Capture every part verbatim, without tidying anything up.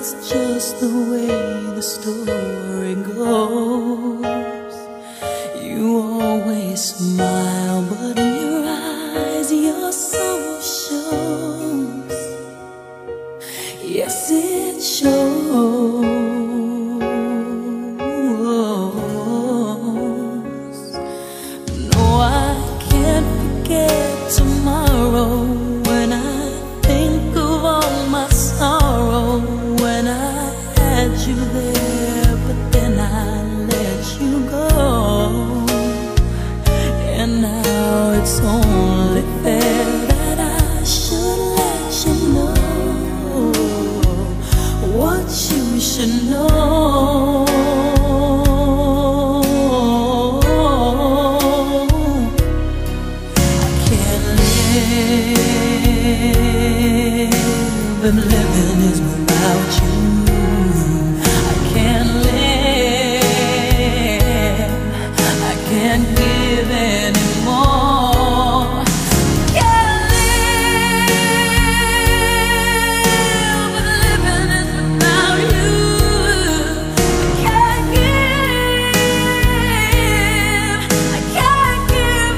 that's just the way the story goes. You always smile, but in your eyes your soul shows. Yes, it shows. No, I can't forget tomorrow when I think of all my sorrow. When I had you there, but then I let you go. And now it's only fair that I should let you know what you should know. I can't live, and living is without you. I can't live, I can't give anymore. Can't live, but living is without you. I can't give, I can't give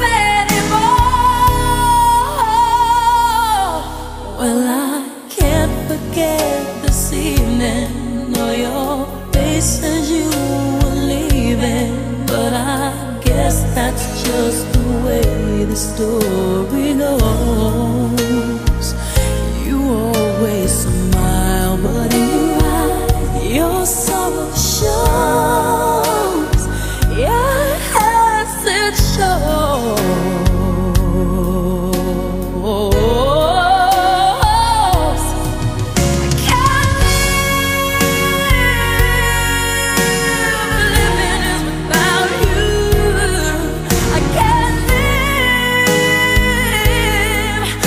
anymore. Well, I can't forget this evening, or your face as you were leaving. But I guess that's just the way the story goes. You always smile, but in your eyes your sorrow shows. Yes, it shows. I can't live,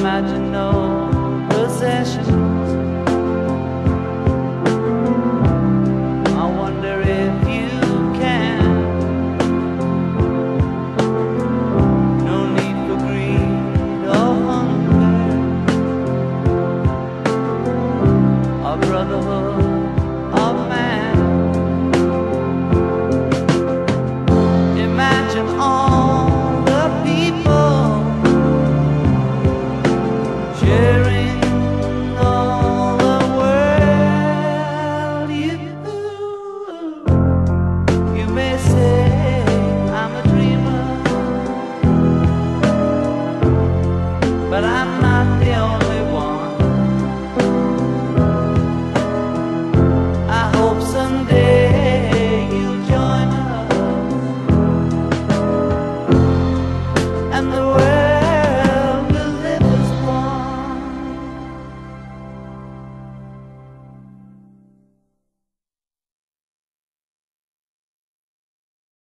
imagine no